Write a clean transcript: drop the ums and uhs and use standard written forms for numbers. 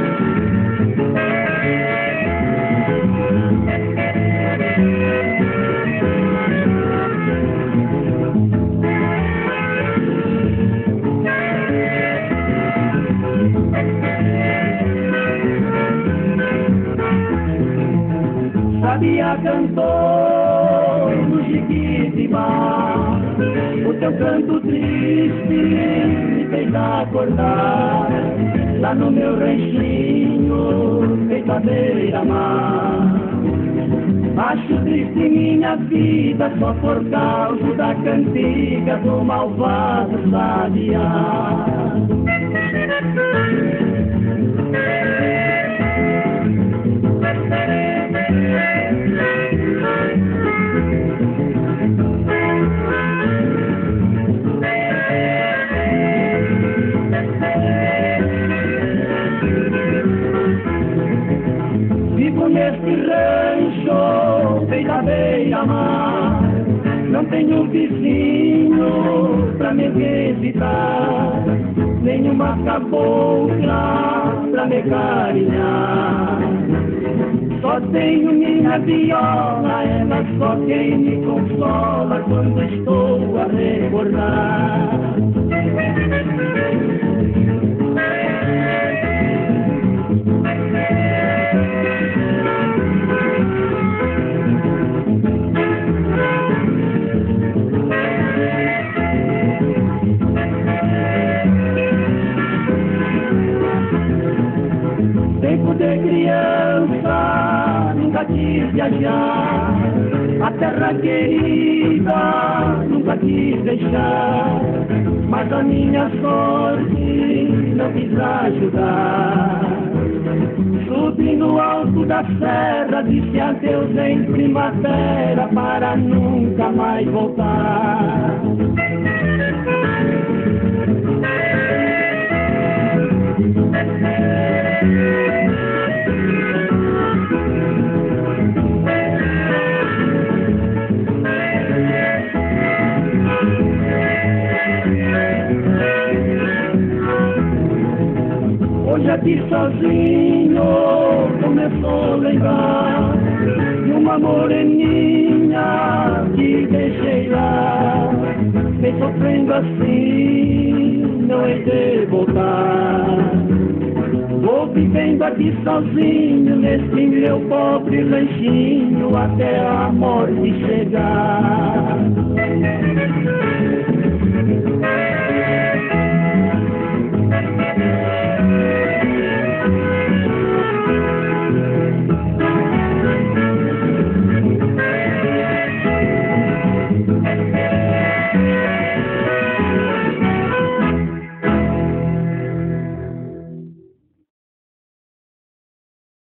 Sabia cantor no Jiquitibá, o teu canto triste me fez acordar, lá no meu ranchinho, feito à beira-mar. Acho triste minha vida só por causa da cantiga do malvado sabiá. Vivo neste rancho, feito à beira-mar, não tenho vizinho pra me visitar, nenhuma cabocla pra me carinhar. Só tenho minha viola, ela só quem me consola quando estou a recordar. Tempo de criança, nunca quis viajar, a terra querida nunca quis deixar, mas a minha sorte não quis ajudar. Subi no alto da serra, disse adeus em primavera para nunca mais voltar. Hoje aqui sozinho começou a lembrar de uma moreninha que deixei lá, vem sofrendo assim, não hei de voltar. Vou vivendo aqui sozinho nesse meu pobre ranchinho até a morte chegar.